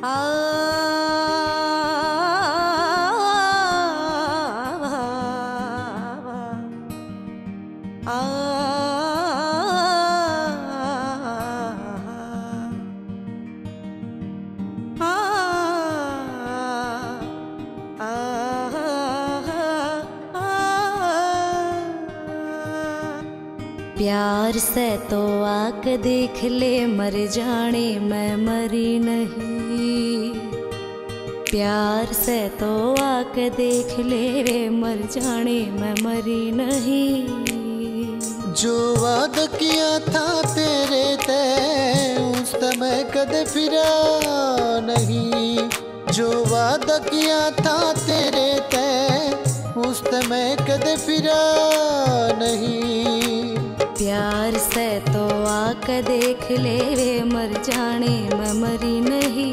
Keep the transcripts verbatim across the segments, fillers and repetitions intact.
प्यार से तो आक देख ले मर जाने मैं मरी नहीं। प्यार से तो आक देख ले मर जाने मैं मरी नहीं। जो वादा किया था तेरे ते उस समय कदे फिरा नहीं। जो वादा किया था तेरे ते उस समय कदे फिरा नहीं। प्यार से तो आक देख ले मर जाने मैं मरी नहीं।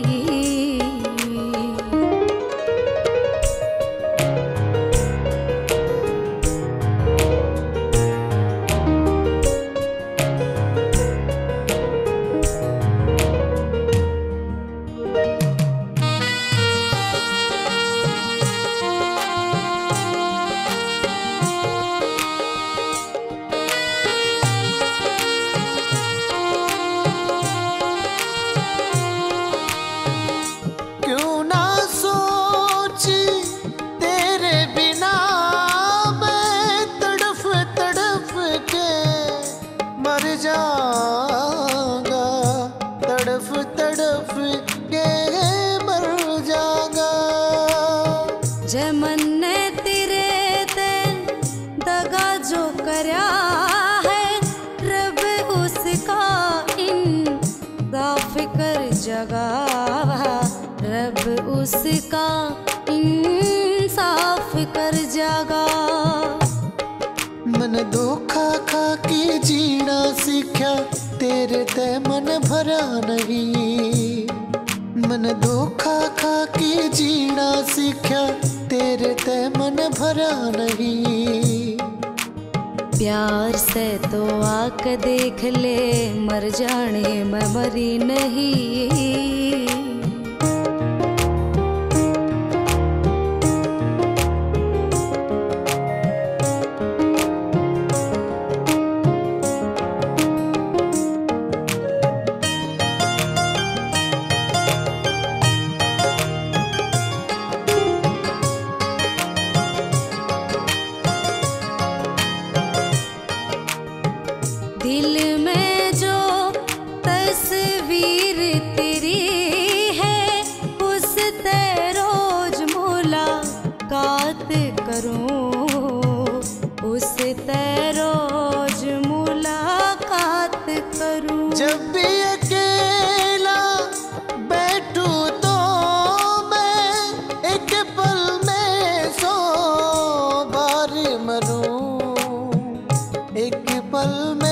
तड़फ तड़फ के मर जागा। जे मन ने तेरे ते दगा जो करया है रब उसका इंसाफ कर जगा। रब उसका इंसाफ कर जगा। मन धोखा खा के जीना सीखा तेरे ते मन भरा नहीं। मन धोखा खा के जीना सीखा तेरे ते मन भरा नहीं। प्यार से तो आक देख ले मर जाने मैं मरी नहीं। दिल में जो तस्वीर तेरी है उस ते रोज मुलाकात करूं। उस ते रोज मुलाकात करूं। जब भी अकेला बैठूं तो मैं एक पल में सौ बार मरूं। एक पल में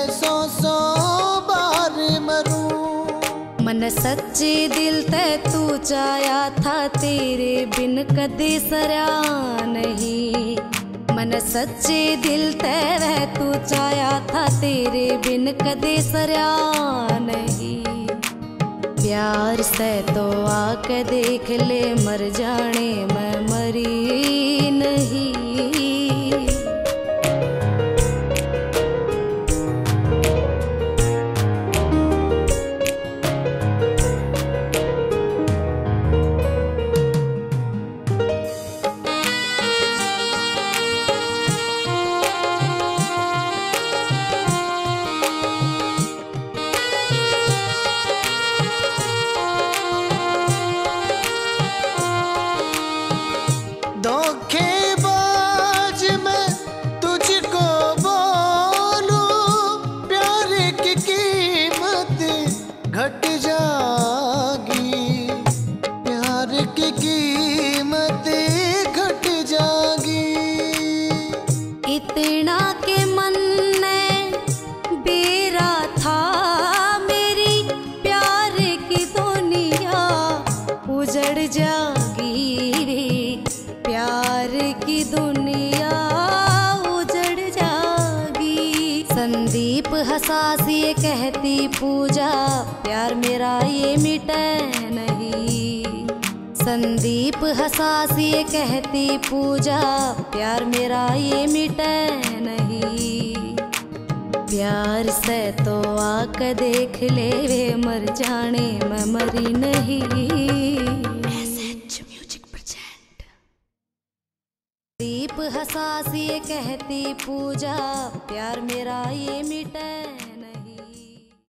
मन सच्चे दिल ते तू चाया था तेरे बिन कदे सरया नहीं। मन सच्चे दिल ते तू चाया था तेरे बिन कदे सरया नहीं। प्यार से तो आक देख ले मर जाने मैं मरी नहीं। धोखेबाज मैं तुझको बोलूं प्यार की कीमत घट जागी। प्यार की कीमत घट जागी। इतना के मन ने बेरा था मेरी प्यार की दुनिया उजड़ जागी। प्यार की दुनिया उजड़ जागी। संदीप हंसा सी कहती पूजा प्यार मेरा ये मिटे नहीं। संदीप हसासी कहती पूजा, प्यार मेरा ये मिटे नहीं। प्यार से तो आक देख ले वे, मर जाने मैं मरी नहीं। Music present. दीप हसासी कहती पूजा, प्यार मेरा ये मिटे